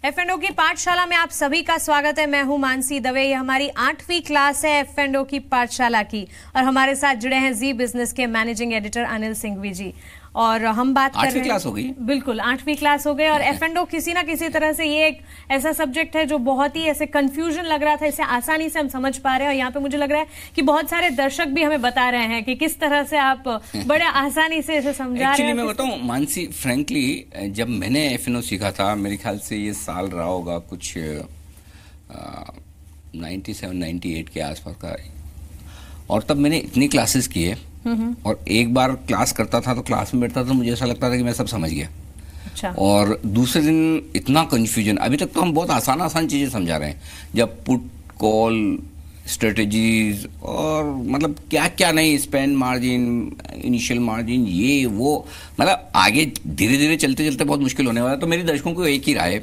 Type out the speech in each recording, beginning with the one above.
F&O की पाठशाला में आप सभी का स्वागत है। मैं हूं मानसी दवे। ये हमारी 8वीं क्लास है F&O की पाठशाला की और हमारे साथ जुड़े हैं जी बिजनेस के मैनेजिंग एडिटर अनिल सिंघवी जी। और हम बात कर रहे हैं 8वीं क्लास हो गई। बिल्कुल 8वीं क्लास हो गई। और F&O किसी ना किसी तरह से ये एक ऐसा सब्जेक्ट है जो बहुत ही ऐसे कंफ्यूजन लग रहा था, इसे आसानी से हम समझ पा रहे हैं। और यहाँ पे मुझे लग रहा है कि बहुत सारे दर्शक भी हमें बता रहे हैं कि किस तरह से आप बड़े आसानी से इसे समझा रहे हैं। मैं बताऊं मानसी, फ्रैंकली जब मैंने F&O सीखा था, मेरे ख्याल से ये साल रहा होगा कुछ 97-98 के आसपास का, और तब मैंने इतनी क्लासेस की है और एक बार क्लास करता था तो क्लास में बैठता था तो मुझे ऐसा लगता था कि मैं सब समझ गया। अच्छा। और दूसरे दिन इतना कंफ्यूजन। अभी तक तो हम बहुत आसान चीजें समझा रहे हैं, जब पुट कॉल स्ट्रेटजीज और मतलब क्या क्या नहीं, स्पेंड मार्जिन, इनिशियल मार्जिन, ये वो, मतलब आगे धीरे धीरे चलते चलते बहुत मुश्किल होने वाला है। तो मेरे दर्शकों को एक ही राय है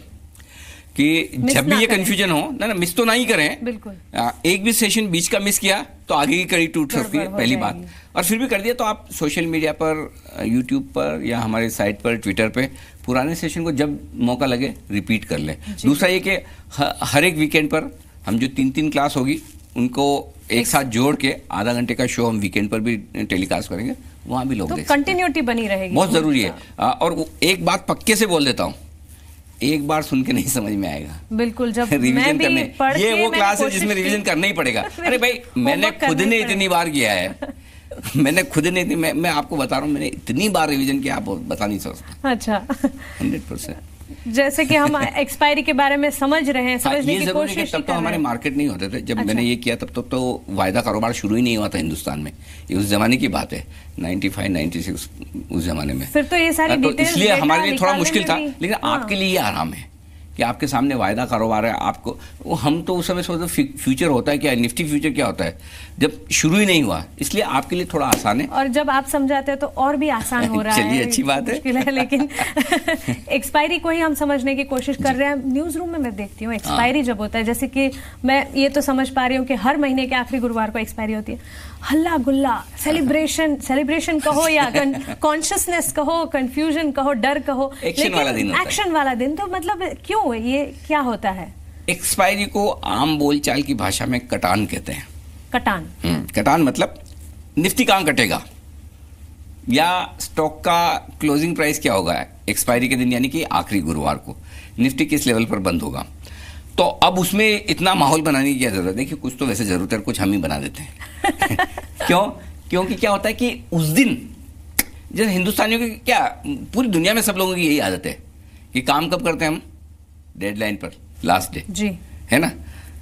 कि जब भी ये कंफ्यूजन हो ना मिस तो नहीं करें। बिल्कुल। एक भी सेशन बीच का मिस किया तो आगे की कड़ी टूट सकती है, पहली बात। और फिर भी कर दिया तो आप सोशल मीडिया पर, यूट्यूब पर या हमारे साइट पर, ट्विटर पे पुराने सेशन को जब मौका लगे रिपीट कर लें। दूसरा ये कि हर एक वीकेंड पर हम जो 3 क्लास होगी उनको एक साथ जोड़ के आधा घंटे का शो हम वीकेंड पर भी टेलीकास्ट करेंगे, वहां भी लोग तो देख सकते हैं। कंटिन्यूटी बनी रहेगी, बहुत जरूरी है। और एक बात पक्के से बोल देता हूँ, एक बार सुन के नहीं समझ में आएगा। बिल्कुल। जब रिवीजन करने, ये वो क्लास है जिसमें रिवीजन करना ही पड़ेगा। अरे भाई, मैंने खुद ने इतनी बार किया है मैंने खुद ने मैं आपको बता रहा हूँ, मैंने इतनी बार रिवीजन किया, आप बता नहीं सकते। अच्छा। 100%। जैसे कि हम एक्सपायरी के बारे में समझ रहे हैं, समझने की कोशिश। तब तो हमारे मार्केट नहीं होते थे। जब मैंने ये किया तब तो वायदा कारोबार शुरू ही नहीं हुआ था हिंदुस्तान में। ये उस जमाने की बात है, 95-96 उस जमाने में। फिर तो ये सारी डिटेल्स इसलिए हमारे लिए थोड़ा मुश्किल था, लेकिन आपके लिए ये आराम है कि आपके सामने वायदा कारोबार है। आपको वो, हम तो उस समय सोचते फ्यूचर होता है क्या, निफ्टी फ्यूचर क्या होता है, जब शुरू ही नहीं हुआ, इसलिए आपके लिए थोड़ा आसान है। और जब आप समझाते हैं तो और भी आसान हो रहा है। चलिए, अच्छी बात है। लेकिन एक्सपायरी को ही हम समझने की कोशिश कर रहे हैं। न्यूज रूम में मैं देखती हूँ एक्सपायरी जब होता है, जैसे कि मैं ये तो समझ पा रही हूँ कि हर महीने के आखिरी गुरुवार को एक्सपायरी होती है। हल्ला गुल्ला, सेलिब्रेशन कहो या कॉन्शियसनेस कहो, कंफ्यूजन कहो, डर कहो, एक्शन वाला दिन। तो मतलब क्यों, ये क्या होता है? एक्सपायरी को आम बोलचाल की भाषा में कटान कहते हैं। कटान? कटान मतलब निफ्टी कहाँ कटेगा या स्टॉक का क्लोजिंग प्राइस क्या होगा एक्सपायरी के दिन, यानी कि आखिरी गुरुवार को निफ्टी किस लेवल पर बंद होगा। तो अब उसमें इतना माहौल बनाने की क्या जरूरत है, कि कुछ तो वैसे जरूरत है, कुछ हम ही बना देते हैं। क्योंकि क्या होता है कि उस दिन, जैसे हिंदुस्तानियों की क्या, पूरी दुनिया में सब लोगों की यही आदत है कि काम कब करते हैं हम, डेडलाइन पर, लास्ट डे जी, है ना।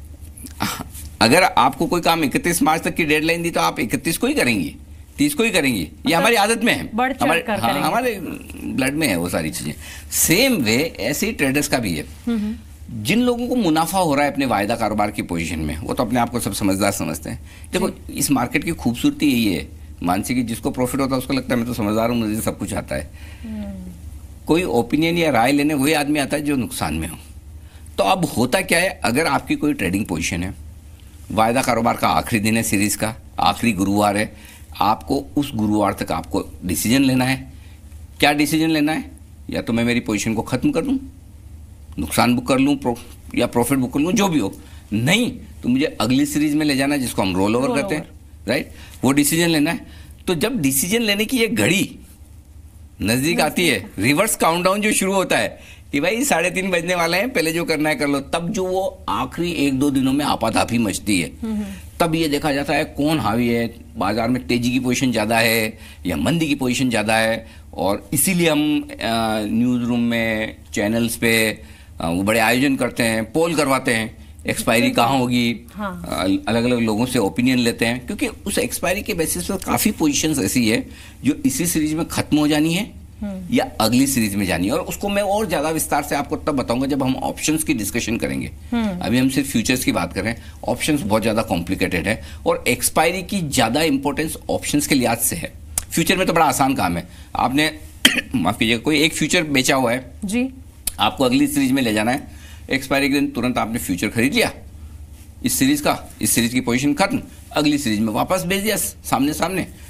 अगर आपको कोई काम 31 मार्च तक की डेडलाइन दी तो आप 31 को ही करेंगी, 30 को ही करेंगी। ये हमारी आदत में है, हमारे ब्लड में है वो सारी चीजें। सेम वे ऐसे ही ट्रेडर्स का भी है। जिन लोगों को मुनाफा हो रहा है अपने वायदा कारोबार की पोजीशन में, वो तो अपने आप को सब समझदार समझते हैं। देखो, इस मार्केट की खूबसूरती यही है मानसी, की जिसको प्रॉफिट होता है उसको लगता है मैं तो समझदार हूँ, मुझे सब कुछ आता है। कोई ओपिनियन या राय लेने वही आदमी आता है जो नुकसान में हो। तो अब होता क्या है, अगर आपकी कोई ट्रेडिंग पोजीशन है, वायदा कारोबार का आखिरी दिन है, सीरीज का आखिरी गुरुवार है, आपको उस गुरुवार तक आपको डिसीजन लेना है। क्या डिसीजन लेना है, या तो मैं मेरी पोजीशन को खत्म कर दूं, नुकसान बुक कर लूं या प्रॉफिट बुक कर लूं, जो भी हो, नहीं तो मुझे अगली सीरीज में ले जाना है जिसको हम रोल ओवर कहते हैं, राइट। वो डिसीजन लेना है। तो जब डिसीजन लेने की ये घड़ी नजदीक आती है, रिवर्स काउंटडाउन जो शुरू होता है कि भाई 3:30 बजने वाले हैं, पहले जो करना है कर लो, तब जो वो आखिरी 1-2 दिनों में आपाधापी मचती है, तब ये देखा जाता है कौन हावी है, बाजार में तेजी की पोजीशन ज्यादा है या मंदी की पोजीशन ज्यादा है। और इसीलिए हम न्यूज रूम में, चैनल्स पे वो बड़े आयोजन करते हैं, पोल करवाते हैं, एक्सपायरी कहाँ होगी। अलग अलग लोगों से ओपिनियन लेते हैं, क्योंकि उस एक्सपायरी के बेसिस पर काफी पोजीशंस ऐसी है जो इसी सीरीज में खत्म हो जानी है या अगली सीरीज में जानी है। और उसको मैं और ज्यादा विस्तार से आपको तब बताऊंगा जब हम ऑप्शंस की डिस्कशन करेंगे। अभी हम सिर्फ फ्यूचर्स की बात कर रहे हैं, ऑप्शंस बहुत ज्यादा कॉम्प्लिकेटेड है और एक्सपायरी की ज्यादा इंपॉर्टेंस ऑप्शंस के लिहाज से है। फ्यूचर में तो बड़ा आसान काम है, आपने माफ कीजिएगा, कोई एक फ्यूचर बेचा हुआ है जी, आपको अगली सीरीज में ले जाना है, एक्सपायरी के दिन तुरंत आपने फ्यूचर खरीद लिया, इस सीरीज की पोजीशन खत्म, अगली सीरीज में वापस भेज दिया सामने,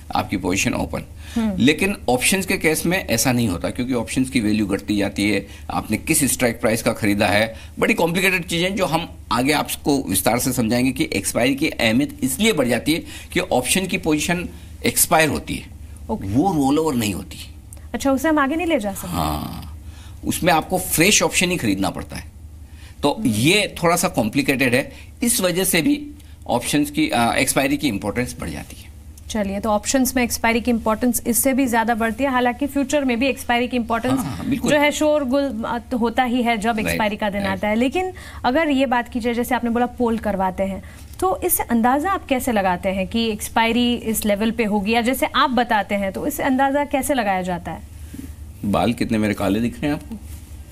आपकी पोजीशन ओपन। लेकिन ऑप्शंस के केस में ऐसा नहीं होता, क्योंकि ऑप्शंस की वैल्यू घटती जाती है, आपने किस स्ट्राइक प्राइस का खरीदा है, बड़ी कॉम्प्लिकेटेड चीजें जो हम आगे आपको विस्तार से समझाएंगे कि एक्सपायरी की अहमियत इसलिए बढ़ जाती है कि ऑप्शन की पोजीशन एक्सपायर होती है, वो रोल ओवर नहीं होती। अच्छा, उसे हम आगे नहीं ले जा सकते। हाँ, उसमें आपको फ्रेश ऑप्शन ही खरीदना पड़ता है, तो ये थोड़ा सा कॉम्प्लिकेटेड है। इस वजह से भी ऑप्शंस की एक्सपायरी की इंपॉर्टेंस बढ़ जाती है। चलिए, तो ऑप्शंस में एक्सपायरी की इंपॉर्टेंस इससे भी ज्यादा बढ़ती है, हालांकि फ्यूचर में भी एक्सपायरी की इंपॉर्टेंस जो है शोरगुल होता ही है जब एक्सपायरी का दिन आता है। लेकिन अगर ये बात की जाए, जैसे आपने बोला पोल करवाते हैं, तो इससे अंदाजा आप कैसे लगाते हैं कि एक्सपायरी इस लेवल पे होगी, या जैसे आप बताते हैं तो इससे अंदाजा कैसे लगाया जाता है? बाल कितने मेरे काले दिख रहे हैं आपको?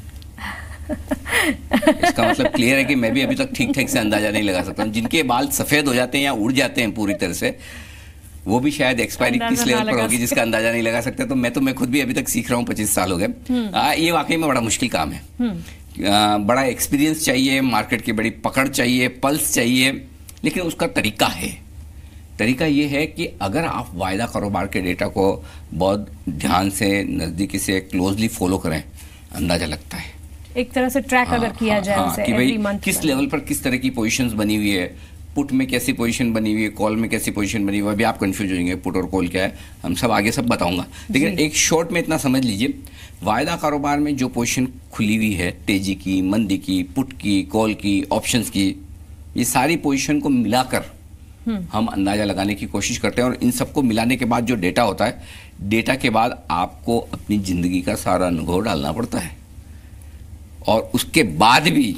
इसका मतलब क्लियर है कि मैं भी अभी तक ठीक ठाक से अंदाजा नहीं लगा सकता हूँ। जिनके बाल सफेद हो जाते हैं या उड़ जाते हैं पूरी तरह से, वो भी शायद एक्सपायरी किस लेवल पर होगी जिसका अंदाजा नहीं लगा सकते। तो मैं खुद भी अभी तक सीख रहा हूँ, 25 साल हो गए। ये वाकई में बड़ा मुश्किल काम है। बड़ा एक्सपीरियंस चाहिए, मार्केट की बड़ी पकड़ चाहिए, पल्स चाहिए, लेकिन उसका तरीका है। तरीका ये है कि अगर आप वायदा कारोबार के डेटा को बहुत ध्यान से, नजदीकी से, क्लोजली फॉलो करें, अंदाजा लगता है। एक तरह से ट्रैक अगर किया जाए उसे कि एवरी भाई मंथ किस लेवल पर किस तरह की पोजीशंस बनी हुई है, पुट में कैसी पोजीशन बनी हुई है, कॉल में कैसी पोजीशन बनी हुई है। अभी आप कंफ्यूज हो जाएंगे पुट और कॉल क्या है, हम सब आगे सब बताऊंगा। लेकिन एक शॉर्ट में इतना समझ लीजिए, वायदा कारोबार में जो पोजीशन खुली हुई है, तेजी की, मंदी की, पुट की, कॉल की, ऑप्शंस की, ये सारी पोजीशन को मिलाकर हम अंदाजा लगाने की कोशिश करते हैं। और इन सबको मिलाने के बाद जो डेटा होता है, डेटा के बाद आपको अपनी जिंदगी का सारा अनुभव डालना पड़ता है, और उसके बाद भी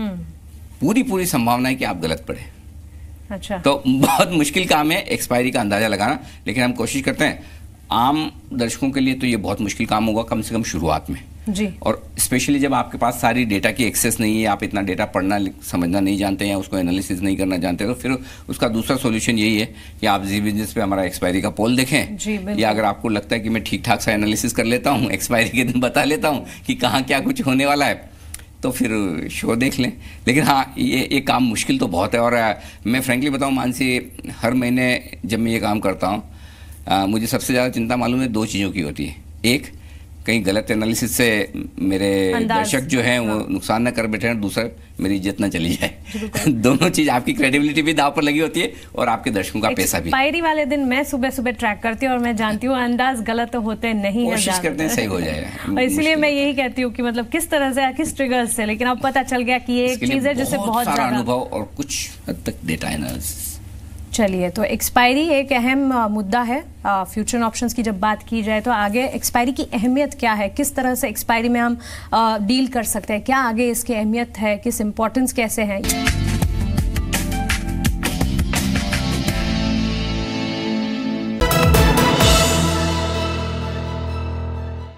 पूरी संभावना है कि आप गलत पड़े। अच्छा, तो बहुत मुश्किल काम है एक्सपायरी का अंदाजा लगाना, लेकिन हम कोशिश करते हैं। आम दर्शकों के लिए तो ये बहुत मुश्किल काम होगा, कम से कम शुरुआत में जी। और स्पेशली जब आपके पास सारी डेटा की एक्सेस नहीं है, आप इतना डेटा पढ़ना समझना नहीं जानते हैं, उसको एनालिसिस नहीं करना जानते, तो फिर उसका दूसरा सॉल्यूशन यही है कि आप जी बिजनेस पे हमारा एक्सपायरी का पोल देखें, या अगर आपको लगता है कि मैं ठीक ठाक सा एनालिसिस कर लेता हूँ, एक्सपायरी के दिन बता लेता हूँ कि कहाँ क्या कुछ होने वाला है, तो फिर शो देख लें। लेकिन हाँ, ये काम मुश्किल तो बहुत है। और मैं फ्रेंकली बताऊँ मानसी, हर महीने जब मैं ये काम करता हूँ, मुझे सबसे ज़्यादा चिंता मालूम है 2 चीज़ों की होती है। एक, कहीं गलत एनालिसिस से मेरे दर्शक जो हैं वो नुकसान न कर बैठे, और दूसरा, मेरी इज्जत न चली जाए। दोनों चीज, आपकी क्रेडिबिलिटी भी दांव पर लगी होती है और आपके दर्शकों का पैसा भी। एक्सपायरी वाले दिन मैं सुबह ट्रैक करती हूँ और मैं जानती हूँ अंदाज गलत होते नहीं है, कोशिश करते हैं सही हो जाए। और इसलिए मैं यही कहती हूँ कि मतलब किस तरह से, किस ट्रिगर से, लेकिन अब पता चल गया कि ये एक चीज है जिससे बहुत सारा अनुभव और कुछ हद तक डेटा एनालिसिस। चलिए, तो एक्सपायरी एक अहम मुद्दा है फ्यूचर ऑप्शंस की। जब बात की जाए तो आगे एक्सपायरी की अहमियत क्या है, किस तरह से एक्सपायरी में हम डील कर सकते हैं, क्या आगे इसकी अहमियत है, किस इंपॉर्टेंस कैसे है।